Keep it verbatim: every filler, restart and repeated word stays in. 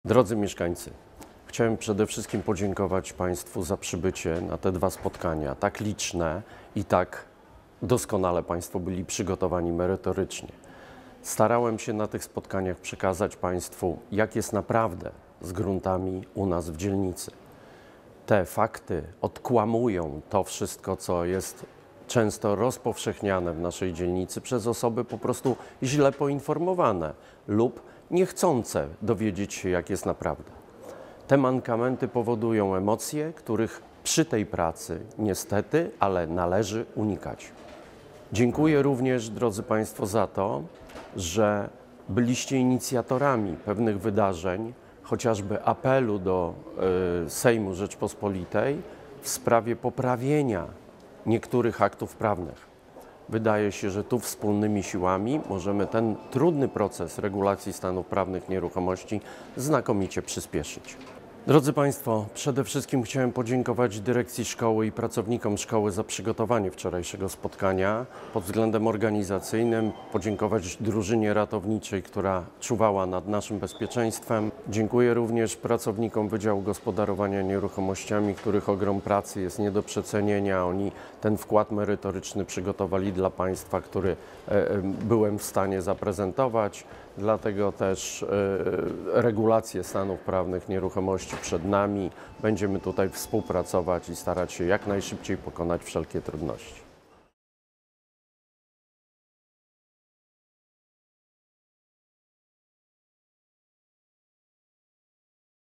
Drodzy mieszkańcy, chciałem przede wszystkim podziękować Państwu za przybycie na te dwa spotkania, tak liczne i tak doskonale Państwo byli przygotowani merytorycznie. Starałem się na tych spotkaniach przekazać Państwu, jak jest naprawdę z gruntami u nas w dzielnicy. Te fakty odkłamują to wszystko, co jest często rozpowszechniane w naszej dzielnicy przez osoby po prostu źle poinformowane lub niechcące dowiedzieć się, jak jest naprawdę. Te mankamenty powodują emocje, których przy tej pracy niestety, ale należy unikać. Dziękuję również, drodzy Państwo, za to, że byliście inicjatorami pewnych wydarzeń, chociażby apelu do y, Sejmu Rzeczpospolitej w sprawie poprawienia niektórych aktów prawnych. Wydaje się, że tu wspólnymi siłami możemy ten trudny proces regulacji stanów prawnych nieruchomości znakomicie przyspieszyć. Drodzy Państwo, przede wszystkim chciałem podziękować dyrekcji szkoły i pracownikom szkoły za przygotowanie wczorajszego spotkania pod względem organizacyjnym, podziękować drużynie ratowniczej, która czuwała nad naszym bezpieczeństwem. Dziękuję również pracownikom Wydziału Gospodarowania Nieruchomościami, których ogrom pracy jest nie do przecenienia. Oni ten wkład merytoryczny przygotowali dla Państwa, który e, byłem w stanie zaprezentować. Dlatego też e, regulacje stanów prawnych nieruchomości przed nami. Będziemy tutaj współpracować i starać się jak najszybciej pokonać wszelkie trudności.